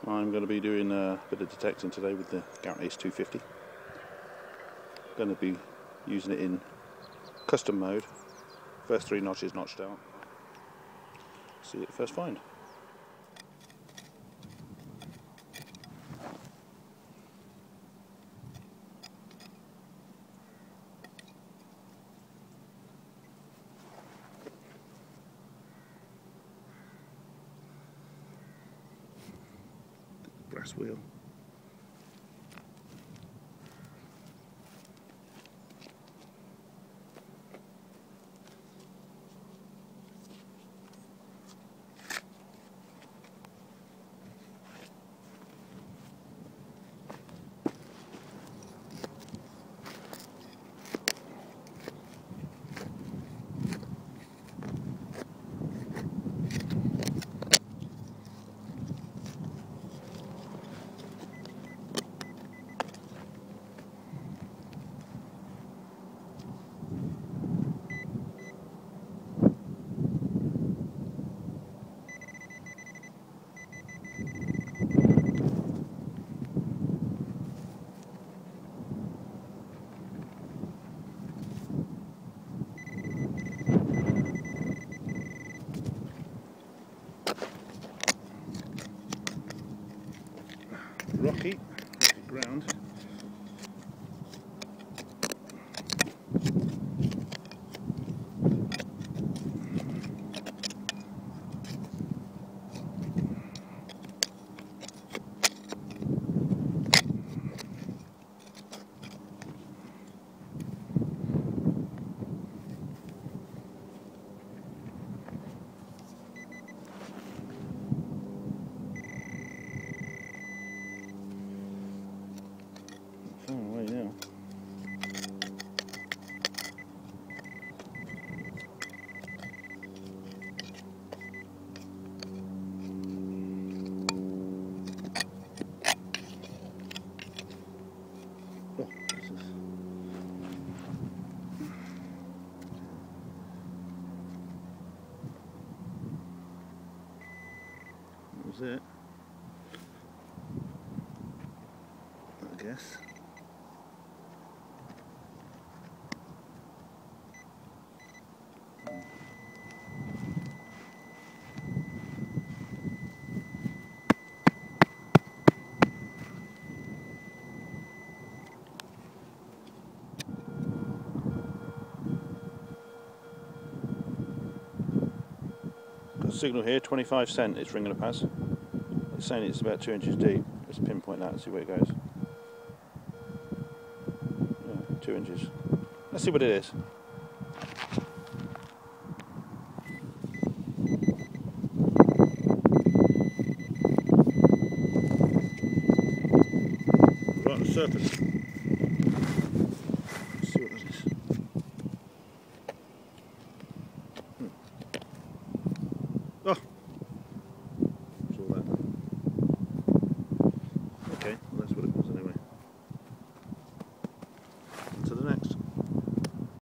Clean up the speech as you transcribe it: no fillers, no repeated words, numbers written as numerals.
I'm going to be doing a bit of detecting today with the Garrett Ace250. Going to be using it in custom mode. First 3 notches notched out. See it first find. Brass wheel. Rocky ground. Far away now. Oh, Jesus. That was it, I guess. Got a signal here, 25 cent it's ringing a pass. It's saying it's about 2 inches deep. Let's pinpoint that and see where it goes. Yeah, 2 inches. Let's see what it is. Right on the surface.